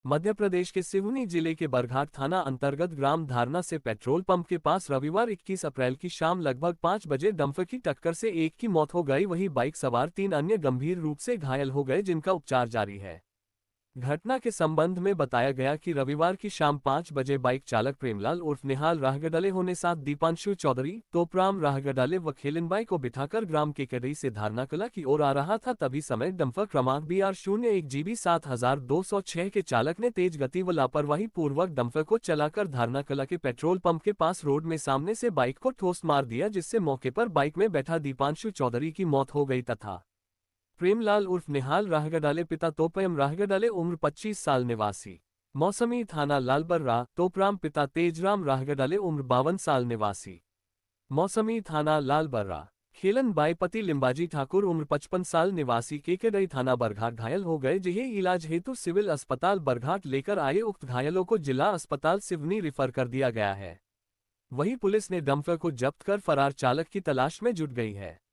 मध्य प्रदेश के सिवनी जिले के बरघाट थाना अंतर्गत ग्राम धारना से पेट्रोल पंप के पास रविवार 21 अप्रैल की शाम लगभग 5 बजे डंपर की टक्कर से एक की मौत हो गई, वहीं बाइक सवार 3 अन्य गंभीर रूप से घायल हो गए जिनका उपचार जारी है। घटना के संबंध में बताया गया कि रविवार की शाम 5 बजे बाइक चालक प्रेमलाल उर्फ निहाल राहगडाले होने साथ दीपांशु चौधरी, तोपराम राहगडाले व खेलिनबाई को बिठाकर ग्राम के कड़ई से धारनाकला की ओर आ रहा था। तभी समय डंपर क्रमांक BR01GB 7206 के चालक ने तेज गति व लापरवाही पूर्वक डंपर को चलाकर धारनाकला के पेट्रोल पंप के पास रोड में सामने से बाइक को ठोस मार दिया, जिससे मौके पर बाइक में बैठा दीपांशु चौधरी की मौत हो गई तथा प्रेमलाल उर्फ निहाल राहगडाले पिता तोपयम राहगडाले उम्र 25 साल निवासी मौसमी थाना लालबर्रा, तोपराम पिता तेजराम राहगडाले उम्र 52 साल निवासी मौसमी थाना लालबर्रा, खेलन बाई पति लिंबाजी ठाकुर उम्र 55 साल निवासी केकेडई थाना बरघाट घायल हो गए, जिन्हें इलाज हेतु सिविल अस्पताल बरघाट लेकर आए। उक्त घायलों को जिला अस्पताल सिवनी रिफर कर दिया गया है। वहीं पुलिस ने डंपर को जब्त कर फरार चालक की तलाश में जुट गई है।